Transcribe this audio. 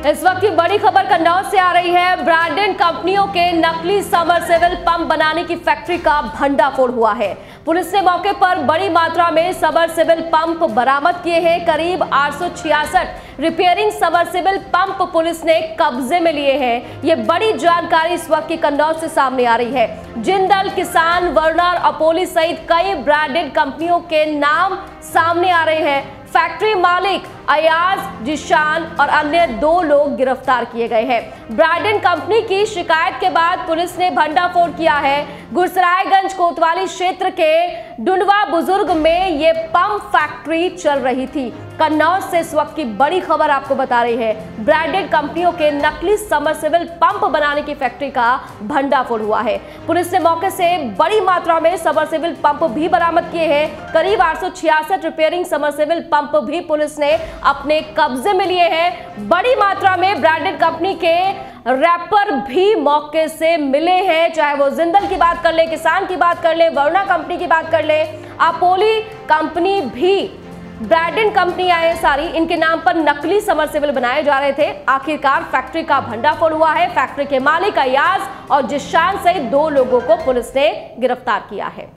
इस वक्त की बड़ी खबर कन्नौज से आ रही है। ब्रांडेड कंपनियों के नकली समरसेबल पंप बनाने की फैक्ट्री का भंडाफोड़ हुआ है। पुलिस ने मौके पर बड़ी मात्रा में समरसेबल पंप बरामद किए हैं। करीब 866 रिपेयरिंग समरसेबल पंप पुलिस ने कब्जे में लिए हैं। ये बड़ी जानकारी इस वक्त की कन्नौज से सामने आ रही है। जिंदल, किसान, वर्नर, अपोली सहित कई ब्रांडेड कंपनियों के नाम सामने आ रहे हैं। फैक्ट्री मालिक अयाज, जिशान और अन्य 2 लोग गिरफ्तार किए गए हैं। ब्रांडेड कंपनी की शिकायत के बाद पुलिस ने भंडाफोड़ किया है। गुरसरायगंज कोतवाली क्षेत्र के डुंडवा बुजुर्ग में ये पंप फैक्ट्री चल रही थी। कन्नौज से इस वक्त की बड़ी खबर आपको बता रही है। ब्रांडेड कंपनियों के नकली समरसेबल पंप बनाने की फैक्ट्री का भंडाफोड़ हुआ है। पुलिस ने मौके से बड़ी मात्रा में समरसेबल पंप भी बरामद किए हैं। करीब 866 रिपेयरिंग समरसेबल पंप भी पुलिस ने अपने कब्जे में लिए हैं। बड़ी मात्रा में ब्रांडेड कंपनी के रैपर भी मौके से मिले हैं। चाहे वो जिंदल की बात कर ले, किसान की बात कर ले, वरुणा कंपनी की बात कर ले, अपोली कंपनी भी ब्रांडेड कंपनियां हैं सारी। इनके नाम पर नकली समरसेबल बनाए जा रहे थे। आखिरकार फैक्ट्री का भंडाफोड़ हुआ है। फैक्ट्री के मालिक अयाज और जिशान सहित 2 लोगों को पुलिस ने गिरफ्तार किया है।